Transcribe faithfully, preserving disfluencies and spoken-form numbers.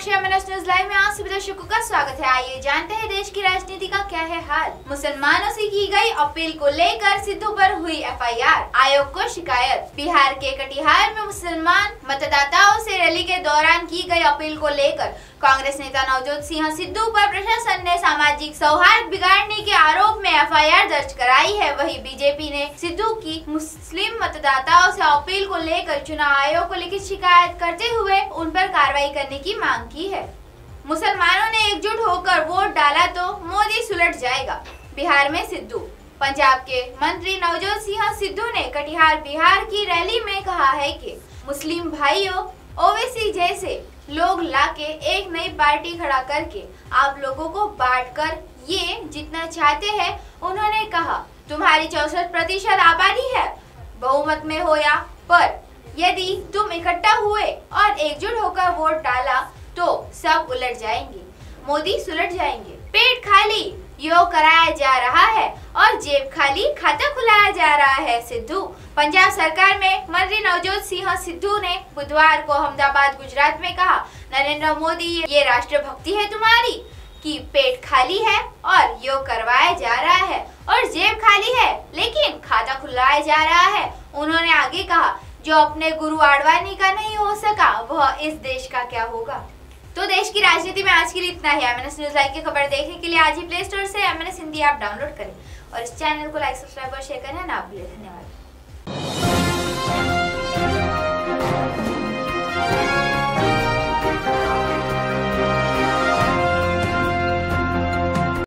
पक्ष MNS news live में आप सभी दर्शकों का स्वागत है। आइए जानते हैं देश की राजनीति का क्या है हाल। मुसलमानों से की गई अपील को लेकर सिद्धू पर हुई एफआईआर, आयोग को शिकायत। बिहार के कटिहार में मुसलमान मतदाताओं से रैली के दौरान की गई अपील को लेकर कांग्रेस नेता नवजोत सिंह सिद्धू पर प्रशासन ने सामाजिक सौहार्द बिगाड़ने के आरोप में एफआईआर दर्ज कराई है। वहीं बीजेपी ने सिद्धू की मुस्लिम मतदाताओं से अपील को लेकर चुनाव आयोग को लिखित शिकायत करते हुए उन पर कार्रवाई करने की मांग की है। मुसलमानों ने एकजुट होकर वोट डाला तो मोदी सुलट जाएगा। बिहार में सिद्धू। पंजाब के मंत्री नवजोत सिंह सिद्धू ने कटिहार बिहार की रैली में कहा है कि मुस्लिम भाइयों, ओवैसी जैसे लोग लाके एक नई पार्टी खड़ा करके आप लोगों को बांटकर ये जितना चाहते हैं। उन्होंने कहा, तुम्हारी चौसठ प्रतिशत आबादी है, बहुमत में हो या पर यदि तुम इकट्ठा हुए और एकजुट होकर वोट डाला तो सब उलट जाएंगे, मोदी सुलट जाएंगे। पेट खाली योग कराया जा रहा है और जेब खाली खाता खुलाया जा रहा है। सिद्धू। पंजाब सरकार में मंत्री नवजोत सिंह सिद्धू ने बुधवार को अहमदाबाद गुजरात में कहा, नरेंद्र मोदी, ये राष्ट्रभक्ति है तुम्हारी कि पेट खाली है और योग करवाया जा रहा है और जेब खाली है लेकिन खाता खुलाया जा रहा है। उन्होंने आगे कहा, जो अपने गुरु आडवाणी का नहीं हो सका वह इस देश का क्या होगा। तो देश की राजनीति में आज के लिए इतना ही। एमएनएस न्यूज लाइव की खबर देखने के लिए आज ही प्ले स्टोर से एमएनएस हिंदी ऐप डाउनलोड करें और इस चैनल को लाइक, सब्सक्राइब और शेयर करना ना भूलें। धन्यवाद।